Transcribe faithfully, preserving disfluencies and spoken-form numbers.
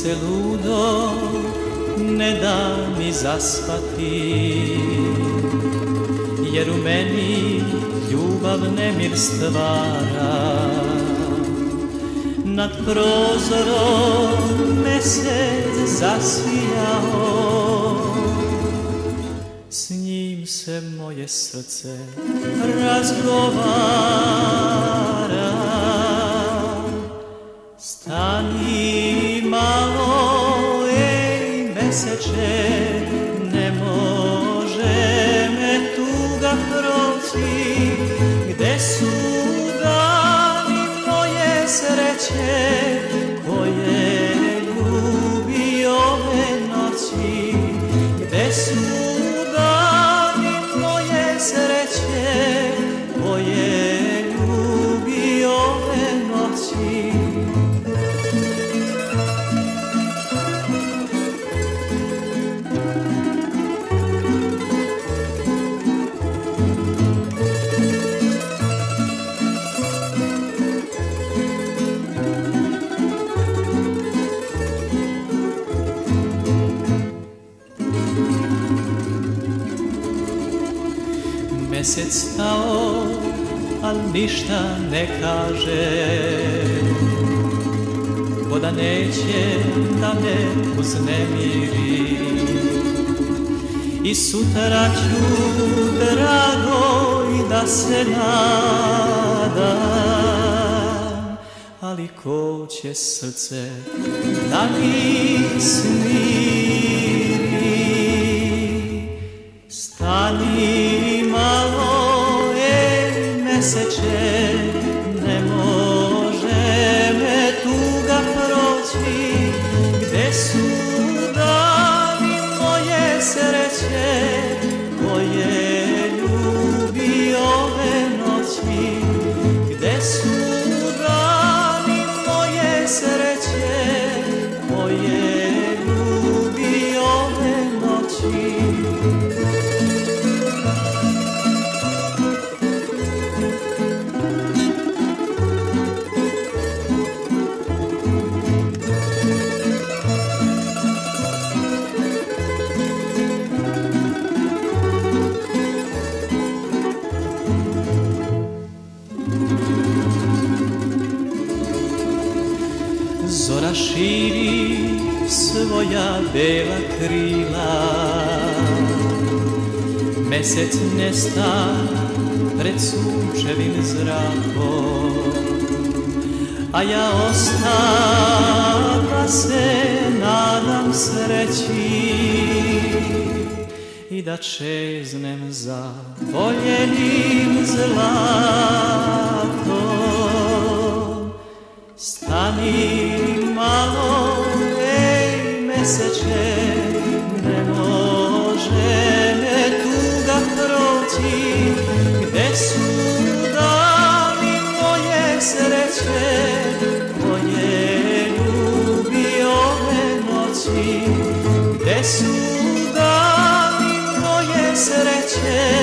Srce ludo ne da mi zaspati, jer u meni ljubav nemir stvara. Nad prozorom mesec zasijao, s njim se moje srce razgovara. Stani malo, ej meseče, ne može me tuga proći. Gde su dani moje sreće, koje ljubi ove noći? Gde su dani moje sreće, koje ljubi ove noći? Mesec stao, al ništa ne kaže, voda neće da me uznemiri. I sutra ću drago i da se nadam, ali ko će srce da mi smiri? Stani malo, ej meseče, ne može me tuga proći. Gde su dani moje sreće, koje ljubi ove noći? Gde su dani moje sreće, koje ljubi ove noći? Zora širi svoja bela krila, mesec nesta pred sunčevim zrakom, a ja ostala se nadam sreći i da čeznem za voljenim zlatom. Stani malo, ej meseče, ne može me tuga proći. Gde su dani moje sreće, koje ljubi ove noći? Gde su dani moje sreće,